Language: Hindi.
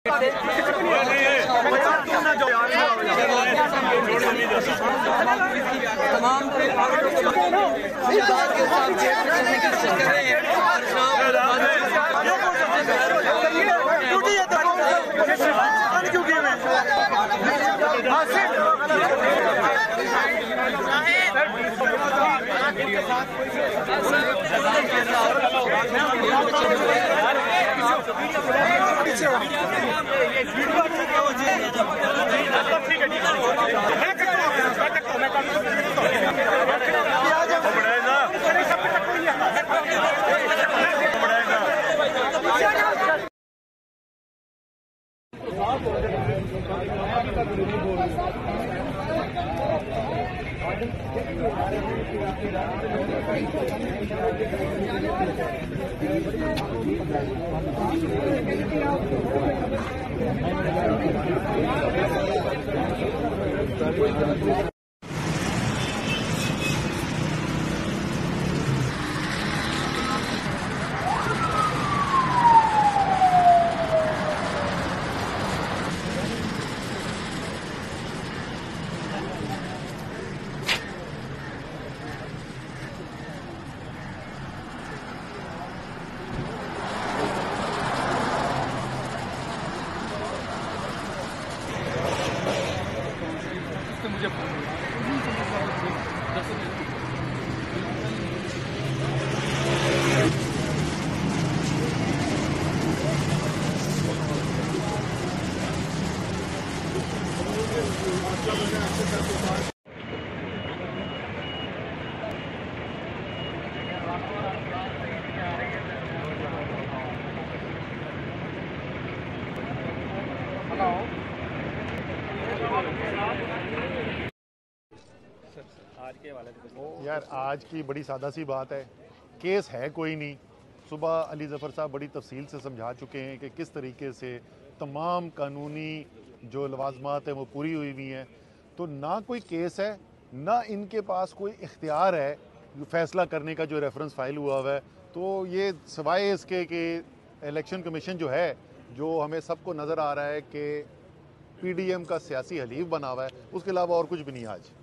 तमाम यार आज की बड़ी सादा सी बात है, केस है कोई नहीं। सुबह अली ज़फ़र साहब बड़ी तफसील से समझा चुके हैं कि किस तरीके से तमाम कानूनी जो लवाजमात हैं वो पूरी हुई हुई हैं। तो ना कोई केस है, ना इनके पास कोई इख्तियार है फ़ैसला करने का जो रेफरेंस फाइल हुआ हुआ है। तो ये सिवाय इसके कि इलेक्शन कमीशन जो है, जो हमें सबको नज़र आ रहा है कि PDM का सियासी हलीफ बना हुआ है, उसके अलावा और कुछ भी नहीं आज।